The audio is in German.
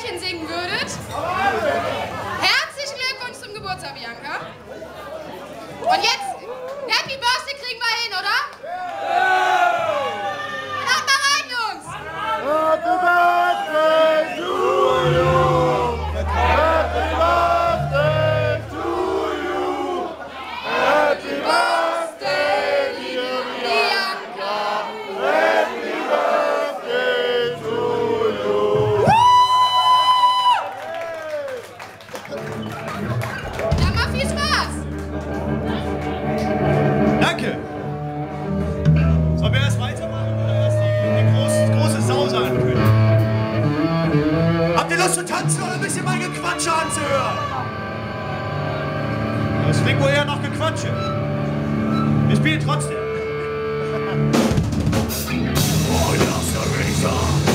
Ständchen singen würdet? Herzlichen Glückwunsch zum Geburtstag, Bianca. Und jetzt, Happy Birthday kriegen wir hin, oder? Dann mal rein, Jungs! Happy Birthday to you! Happy Birthday to you! Happy Birthday, dear Bianca! Happy Birthday to you! Dann mal viel Spaß! Danke! Sollen wir erst weitermachen oder erst die große Sause ankündigen? Habt ihr Lust zu tanzen oder ein bisschen mein Gequatsche anzuhören? Das klingt wohl eher nach Gequatsche. Wir spielen trotzdem. Oh, das ist